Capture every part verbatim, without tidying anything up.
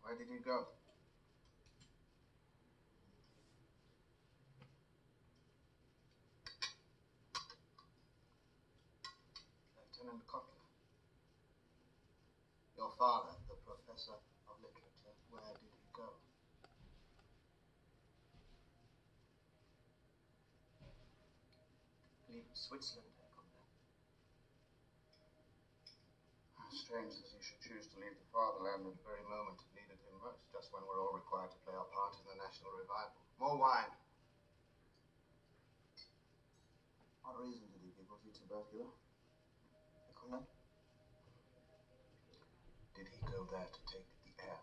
Where did he go? Lieutenant Kotler. Your father, the professor of literature, where did he go? Leave Switzerland, Herr Commander. Strange that he should choose to leave the fatherland at the very moment it needed him most, just when we're all required to play our part in the national revival. More wine. What reason did he give? Was he tubercular? Herr Commander? Did he go there to take the air?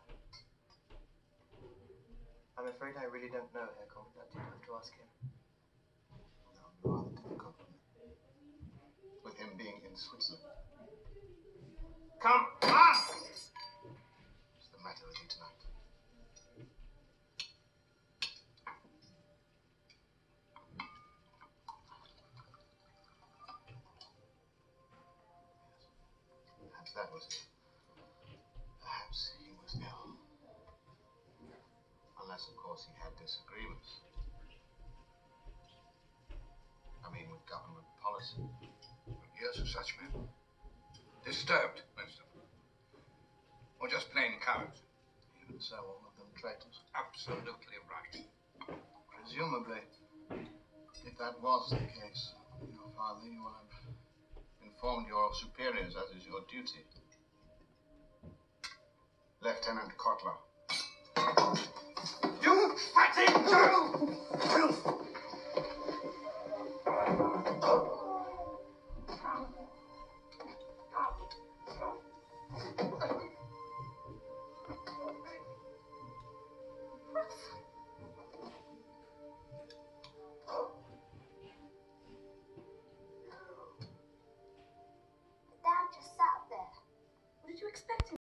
I'm afraid I really don't know, Herr Commander. You'd have to ask him. That would be rather difficult for me. With him being in Switzerland. Come on! What's the matter with you tonight? Perhaps that was it. Perhaps he was ill. Unless, of course, he had disagreements. I mean, with government policy. Years of such men. Disturbed, most of them. Or just plain cowards. Even so, all of them traitors. Absolutely right. Presumably, if that was the case, your father, you will have informed your superiors, as is your duty. Lieutenant Kotler. You fatty Jew! Dad just sat there. What did you expect him